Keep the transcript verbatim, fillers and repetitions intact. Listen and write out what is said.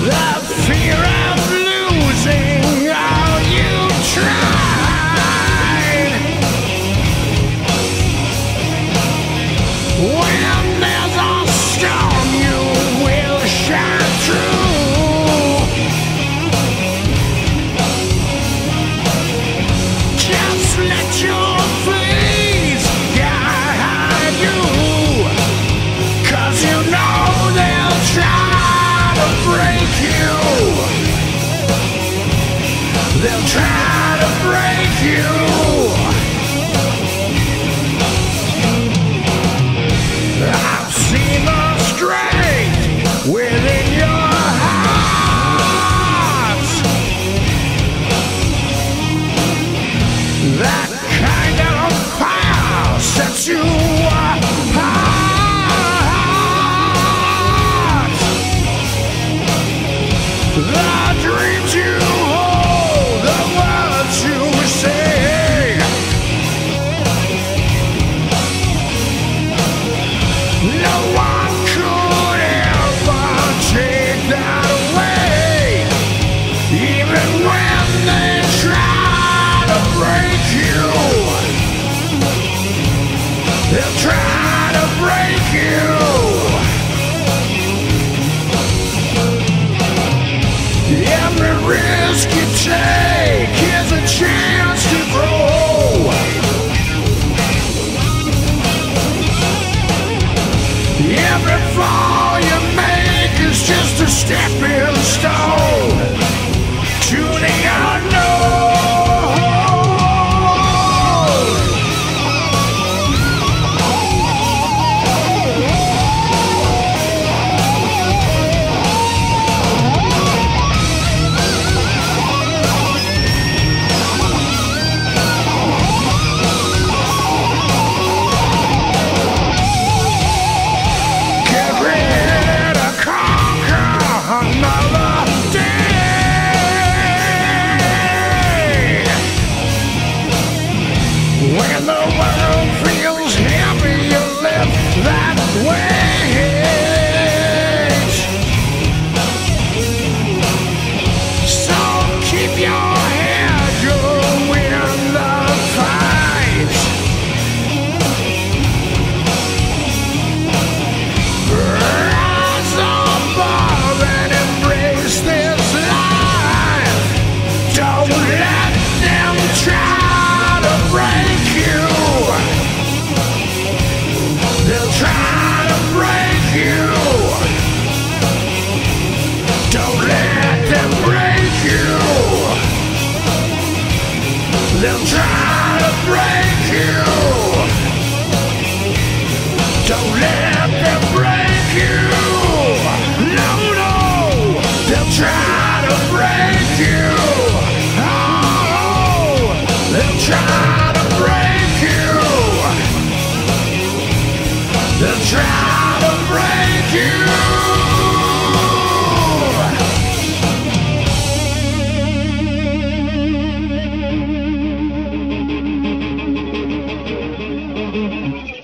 The fear of losing all you tried. When there's a storm, you will shine through. Just let your fleas guide you, 'cause you know they'll try to break you. They'll try to break you. I've seen the strength within your hearts. That kind of fire sets you apart. The dreams you hold, the words you say, no one could ever take that away. Even when they try to break you, they'll try to break you. Every risk you take is a chance to grow. Every fall you make is just a stepping stone to the unknown. Get ready to conquer another day. When the world feels heavy, you lift that weight. So keep your head, you'll win the fight. Rise above and embrace this life. Don't let them try to break you. They'll try to break you. Don't let them break you. They'll try to break you. Don't let them break you. No, no, they'll try to break you. Oh, they'll try to break you. They'll try to break you.